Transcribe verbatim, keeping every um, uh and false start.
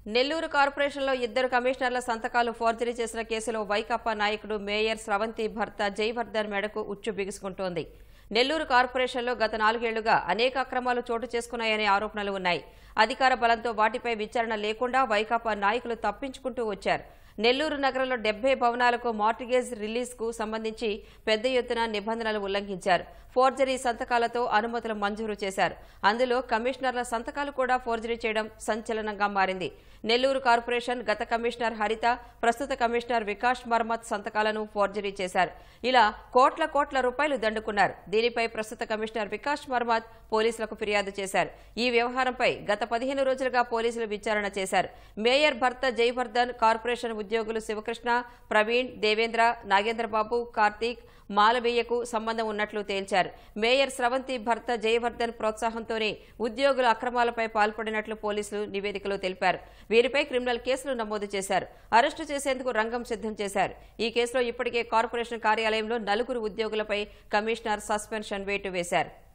నెల్లూరు కార్పొరేషన్లో ఇద్దరు కమిషనర్ల సంతకాలు ఫోర్జరీ చేసిన కేసులో వైకాపా నాయకుడు మేయర్ స్రవంతి భర్త జయవర్ధన్ మెడకు ఉచ్చు బిగుసుకుంటోంది. నెల్లూరు కార్పొరేషన్లో గత నాలుగేళ్లుగా అనేక అక్రమాలు చోటు చేసుకున్నాయనే ఆరోపణలు ఉన్నాయి. అధికార బలంతో వాటిపై విచారణ లేకుండా వైకాపా నాయకులు తప్పించుకుంటూ వచ్చారు. నెల్లూరు నగరంలో డెబ్బై భవనాలకు మార్టిగేజ్ రిలీజ్ కు సంబంధించి పెద్ద ఎత్తున నిబంధనలు ఉల్లంఘించారు. ఫోర్జరీ సంతకాలతో అనుమతులు మంజూరు చేశారు. అందులో కమిషనర్ల సంతకాలు కూడా ఫోర్జరీ చేయడం సంచలనంగా మారింది. నెల్లూరు కార్పొరేషన్ గత కమిషనర్ హరిత, ప్రస్తుత కమిషనర్ వికాస్ మర్మత్ సంతకాలను ఫోర్జరీ చేశారు. ఇలా కోట్ల కోట్ల రూపాయలు దండుకున్నారు. దీనిపై ప్రస్తుత కమిషనర్ వికాస్ మర్మత్ పోలీసులకు ఫిర్యాదు చేశారు. ఈ వ్యవహారంపై గత పదిహేను రోజులుగా పోలీసులు విచారణ చేశారు. మేయర్ భర్త జయవర్ధన్, కార్పొరేషన్ ఉద్యోగులు శివకృష్ణ, ప్రవీణ్, దేవేంద్ర, నాగేంద్రబాబు, కార్తీక్, మాలవీయకు సంబంధం ఉన్నట్లు తేల్చారు. మేయర్ స్రవంతి భర్త జయవర్ధన్ ప్రోత్సాహంతోనే ఉద్యోగుల అక్రమాలపై పాల్పడినట్లు పోలీసులు నివేదికలో తెలిపారు. వీరిపై క్రిమినల్ కేసులు నమోదు చేశారు. అరెస్టు చేసేందుకు రంగం సిద్ధం చేశారు. ఈ కేసులో ఇప్పటికే కార్పొరేషన్ కార్యాలయంలో నలుగురు ఉద్యోగులపై కమిషనర్ సస్పెన్షన్ వేటు వేశారు.